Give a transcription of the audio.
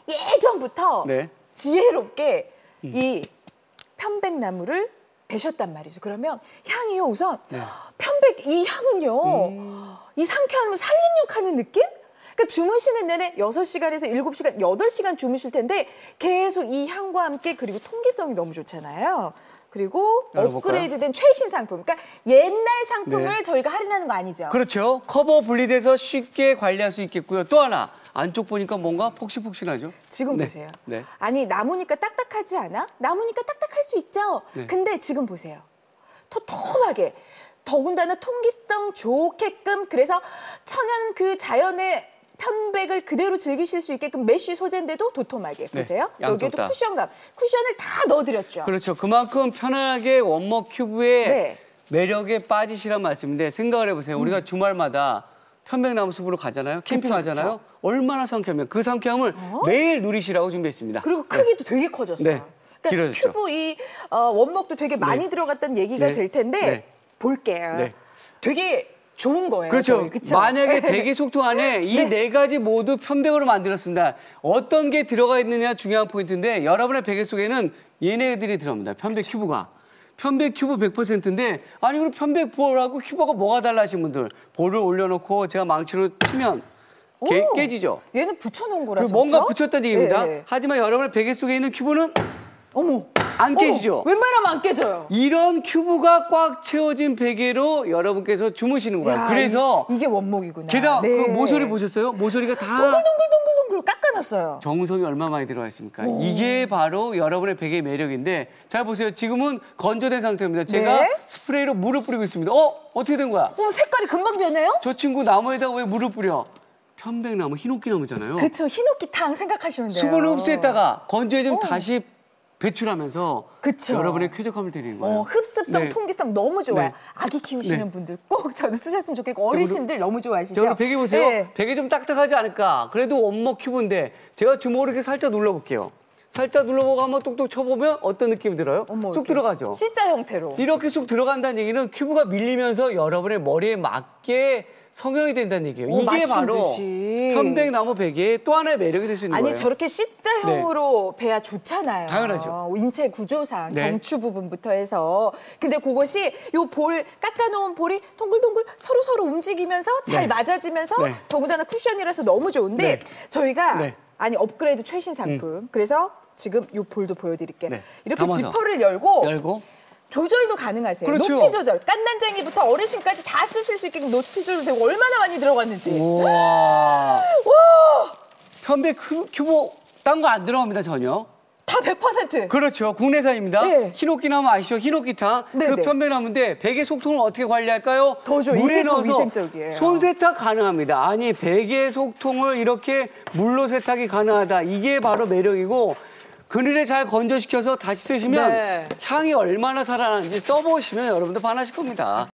예전부터 네. 지혜롭게 이 편백나무를 베셨단 말이죠. 그러면 향이요, 우선 편백 이 향은요, 이 상쾌함을 살림욕 하는 느낌? 그러니까 주무시는 내내 6시간에서 7시간, 8시간 주무실 텐데 계속 이 향과 함께, 그리고 통기성이 너무 좋잖아요. 그리고 업그레이드된 최신 상품. 그러니까 옛날 상품을 저희가 할인하는 거 아니죠? 그렇죠. 커버 분리돼서 쉽게 관리할 수 있겠고요. 또 하나, 안쪽 보니까 뭔가 폭신폭신하죠? 지금 보세요. 네. 아니, 나무니까 딱딱하지 않아? 나무니까 딱딱할 수 있죠? 근데 지금 보세요. 톡톡하게. 더군다나 통기성 좋게끔, 그래서 천연 그 자연의 편백을 그대로 즐기실 수 있게끔 메쉬 소재인데도 도톰하게. 보세요. 여기에도 쿠션감. 쿠션을 다 넣어드렸죠. 그렇죠. 그만큼 편안하게 원목 큐브의 매력에 빠지시란 말씀인데, 생각을 해보세요. 우리가 주말마다 편백나무 숲으로 가잖아요. 캠핑하잖아요. 얼마나 상쾌하면 그 상쾌함을 매일 누리시라고 준비했습니다. 그리고 크기도 되게 커졌어요. 그러니까 길어졌죠. 큐브 이 원목도 되게 많이 들어갔다는 얘기가 될 텐데 볼게요. 되게 좋은 거예요. 그렇죠. 만약에 베개 속통 안에 이 네 가지 모두 편백으로 만들었습니다. 어떤 게 들어가 있느냐 중요한 포인트인데, 여러분의 베개 속에는 얘네들이 들어갑니다. 편백 큐브가. 편백 큐브 100%인데, 아니 그럼 편백 볼하고 큐브가 뭐가 달라 하신 분들, 볼을 올려놓고 제가 망치로 치면 깨지죠. 얘는 붙여놓은 거라서 뭔가 붙였다는 얘기입니다. 네. 하지만 여러분의 베개 속에 있는 큐브는 어머, 안 깨지죠. 웬만하면 안 깨져요. 이런 큐브가 꽉 채워진 베개로 여러분께서 주무시는 거예요. 그래서 이게 원목이구나. 게다가 그 모서리 보셨어요? 모서리가 다 동글동글 깎아놨어요. 정성이 얼마나 많이 들어가 있습니까? 이게 바로 여러분의 베개의 매력인데, 잘 보세요. 지금은 건조된 상태입니다. 제가 스프레이로 물을 뿌리고 있습니다. 어떻게 된 거야? 색깔이 금방 변해요? 저 친구 나무에다 왜 물을 뿌려? 편백나무, 히노키나무잖아요. 그렇죠. 히노키탕 생각하시면 돼요. 수분을 흡수했다가 건조해지면 다시 배출하면서 여러분의 쾌적함을 드리는 거예요. 흡습성, 통기성 너무 좋아요. 아기 키우시는 분들 꼭 저는 쓰셨으면 좋겠고, 어르신들 너무 좋아하시죠? 저 베개 보세요. 베개 좀 딱딱하지 않을까? 그래도 원목 큐브인데 제가 주먹으로 이렇게 살짝 눌러볼게요. 살짝 눌러보고 한번 똑똑 쳐보면 어떤 느낌이 들어요? 쑥 들어가죠? C자 형태로. 이렇게 쑥 들어간다는 얘기는 큐브가 밀리면서 여러분의 머리에 맞게 성형이 된다는 얘기예요. 이게 바로 편백나무 베개의 또 하나의 매력이 될 수 있는 거예요. 아니, 저렇게 C자형으로 베야 좋잖아요. 당연하죠. 인체 구조상, 경추 부분부터 해서. 근데 그것이 요 볼, 깎아놓은 볼이 동글동글 서로 움직이면서 잘 맞아지면서 더군다나 쿠션이라서 너무 좋은데 저희가 아니 업그레이드 최신 상품. 그래서 지금 요 볼도 보여드릴게요. 이렇게 지퍼를 열고 조절도 가능하세요. 그렇죠. 높이 조절. 깐난쟁이부터 어르신까지 다 쓰실 수 있게끔 높이 조절도 되고, 얼마나 많이 들어갔는지. 와. 편백 큐브 딴 거 안 들어갑니다, 전혀. 다 100%. 그렇죠. 국내산입니다. 히노키나무 아시죠? 히노키탕. 그 편백나무인데 베개 속통을 어떻게 관리할까요? 이게 더 위생적이에요. 손 세탁 가능합니다. 아니, 베개 속통을 이렇게 물로 세탁이 가능하다. 이게 바로 매력이고, 그늘에 잘 건조시켜서 다시 쓰시면 향이 얼마나 살아나는지 써보시면 여러분들 반하실 겁니다.